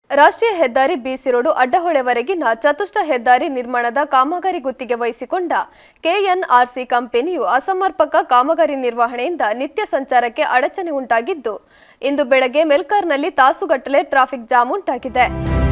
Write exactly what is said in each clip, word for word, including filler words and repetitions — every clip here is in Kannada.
ರಾಷ್ಟ್ರೀಯ ಹೆದ್ದಾರಿ ಬಿಸಿ ರೋಡ್ ಅಡ್ಡಹೊಳೆವರೆಗಿನ ಚತುಷ್ಟ ಹೆದ್ದಾರಿ ನಿರ್ಮಾಣದ ಕಾಮಗಾರಿ ಗುತ್ತಿಗೆ ವಹಿಸಿಕೊಂಡ ಕೆಎನ್ಆರ್ಸಿ ಕಂಪನಿಯು ಅಸಮರ್ಪಕ ಕಾಮಗಾರಿ ನಿರ್ವಹಣೆಯಿಂದ ನಿತ್ಯ ಸಂಚಾರಕ್ಕೆ ಅಡಚಣೆ ಉಂಟಾಗಿದ್ದು ಇಂದು ಬೆಳಗ್ಗೆ ಮೆಲ್ಕಾರ್ನಲ್ಲಿ ತಾಸುಗಟ್ಟಲೆ ಟ್ರಾಫಿಕ್ ಜಾಮ್ ಉಂಟಾಗಿದೆ.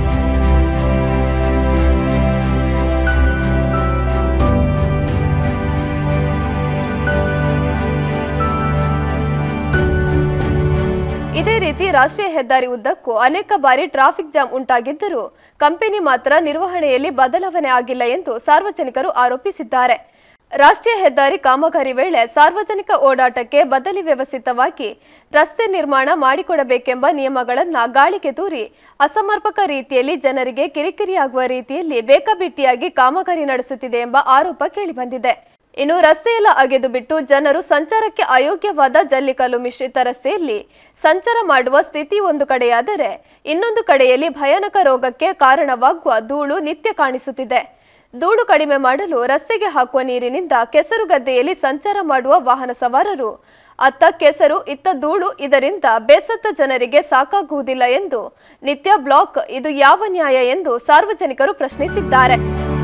ಇದೇ ರೀತಿ ರಾಷ್ಟ್ರೀಯ ಹೆದ್ದಾರಿ ಉದ್ದಕ್ಕೂ ಅನೇಕ ಬಾರಿ ಟ್ರಾಫಿಕ್ ಜಾಮ್ ಉಂಟಾಗಿದ್ದರೂ ಕಂಪನಿ ಮಾತ್ರ ನಿರ್ವಹಣೆಯಲ್ಲಿ ಬದಲಾವಣೆ ಆಗಿಲ್ಲ ಎಂದು ಸಾರ್ವಜನಿಕರು ಆರೋಪಿಸಿದ್ದಾರೆ. ರಾಷ್ಟ್ರೀಯ ಹೆದ್ದಾರಿ ಕಾಮಗಾರಿ ವೇಳೆ ಸಾರ್ವಜನಿಕ ಓಡಾಟಕ್ಕೆ ಬದಲಿ ವ್ಯವಸ್ಥಿತವಾಗಿ ರಸ್ತೆ ನಿರ್ಮಾಣ ಮಾಡಿಕೊಡಬೇಕೆಂಬ ನಿಯಮಗಳನ್ನು ಗಾಳಿಗೆ ತೂರಿ ಅಸಮರ್ಪಕ ರೀತಿಯಲ್ಲಿ ಜನರಿಗೆ ಕಿರಿಕಿರಿಯಾಗುವ ರೀತಿಯಲ್ಲಿ ಬೇಕಾಬಿಟ್ಟಿಯಾಗಿ ಕಾಮಗಾರಿ ನಡೆಸುತ್ತಿದೆ ಎಂಬ ಆರೋಪ ಕೇಳಿಬಂದಿದೆ. ಇನ್ನು ರಸ್ತೆಯೆಲ್ಲ ಅಗೆದು ಬಿಟ್ಟು ಜನರು ಸಂಚಾರಕ್ಕೆ ಅಯೋಗ್ಯವಾದ ಜಲ್ಲಿಕಲ್ಲು ಮಿಶ್ರಿತ ರಸ್ತೆಯಲ್ಲಿ ಸಂಚಾರ ಮಾಡುವ ಸ್ಥಿತಿ ಒಂದು ಕಡೆಯಾದರೆ ಇನ್ನೊಂದು ಕಡೆಯಲ್ಲಿ ಭಯಾನಕ ರೋಗಕ್ಕೆ ಕಾರಣವಾಗುವ ಧೂಳು ನಿತ್ಯ ಕಾಣಿಸುತ್ತಿದೆ. ಧೂಳು ಕಡಿಮೆ ಮಾಡಲು ರಸ್ತೆಗೆ ಹಾಕುವ ನೀರಿನಿಂದ ಕೆಸರು ಗದ್ದೆಯಲ್ಲಿ ಸಂಚಾರ ಮಾಡುವ ವಾಹನ ಸವಾರರು ಅತ್ತ ಕೆಸರು ಇತ್ತ ಧೂಳು, ಇದರಿಂದ ಬೇಸತ್ತ ಜನರಿಗೆ ಸಾಕಾಗುವುದಿಲ್ಲ ಎಂದು ನಿತ್ಯ ಬ್ಲಾಕ್, ಇದು ಯಾವ ನ್ಯಾಯ ಎಂದು ಸಾರ್ವಜನಿಕರು ಪ್ರಶ್ನಿಸಿದ್ದಾರೆ.